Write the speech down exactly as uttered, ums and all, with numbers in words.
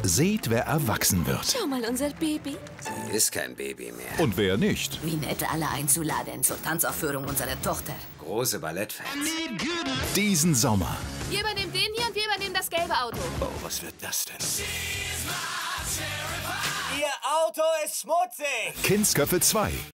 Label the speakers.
Speaker 1: Seht, wer erwachsen wird.
Speaker 2: Schau mal, unser Baby.
Speaker 3: Sie ist kein Baby mehr.
Speaker 1: Und wer nicht.
Speaker 4: Wie nett, alle einzuladen zur Tanzaufführung unserer Tochter.
Speaker 3: Große Ballettfans.
Speaker 1: Diesen Sommer.
Speaker 2: Ihr übernehmt den hier und wir übernehmen das gelbe Auto.
Speaker 3: Oh, was wird das denn?
Speaker 5: Ihr Auto ist schmutzig!
Speaker 1: Kindsköpfe zwei.